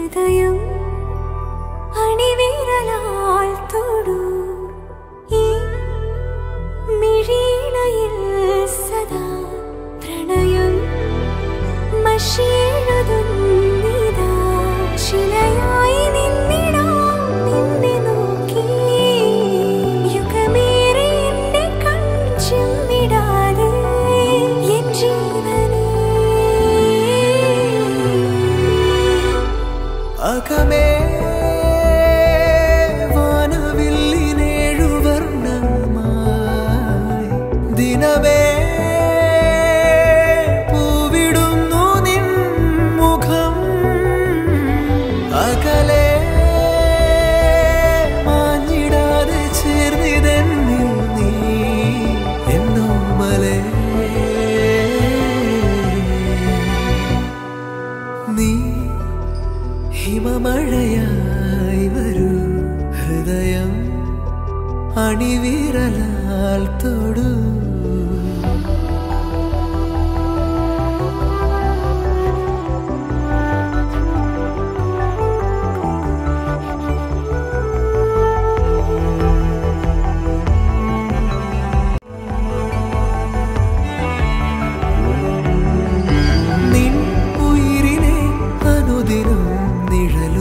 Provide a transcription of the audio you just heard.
ഹൃദയം അണിവിരലാൽ തൊടൂ ഈ മിഴിയിണയിൽ സദാ പ്രണയം മഷിയെഴുതുന്നിതാ ശിലയായി നിന്നിടാം നിന്നെ നോക്കി യുഗമേറെ എന്റെ കൺചിമ്മിടാതെ എൻ ജീവനേ അകമേ വാനവില്ലിനേഴുവർണ്ണമായി ദിനമേ പൂവിടുന്നു നിൻ മുഖം അകലെ മാഞ്ഞിടാതെ ചേർന്നിതെന്നിൽ നീ എന്നോമലേ നീ ഹിമമഴയായി വരൂ ഹൃദയം അണിവിരലാൽ തൊടൂ നിൻ ഉയിരിനെ അനുദിനം നിഴലും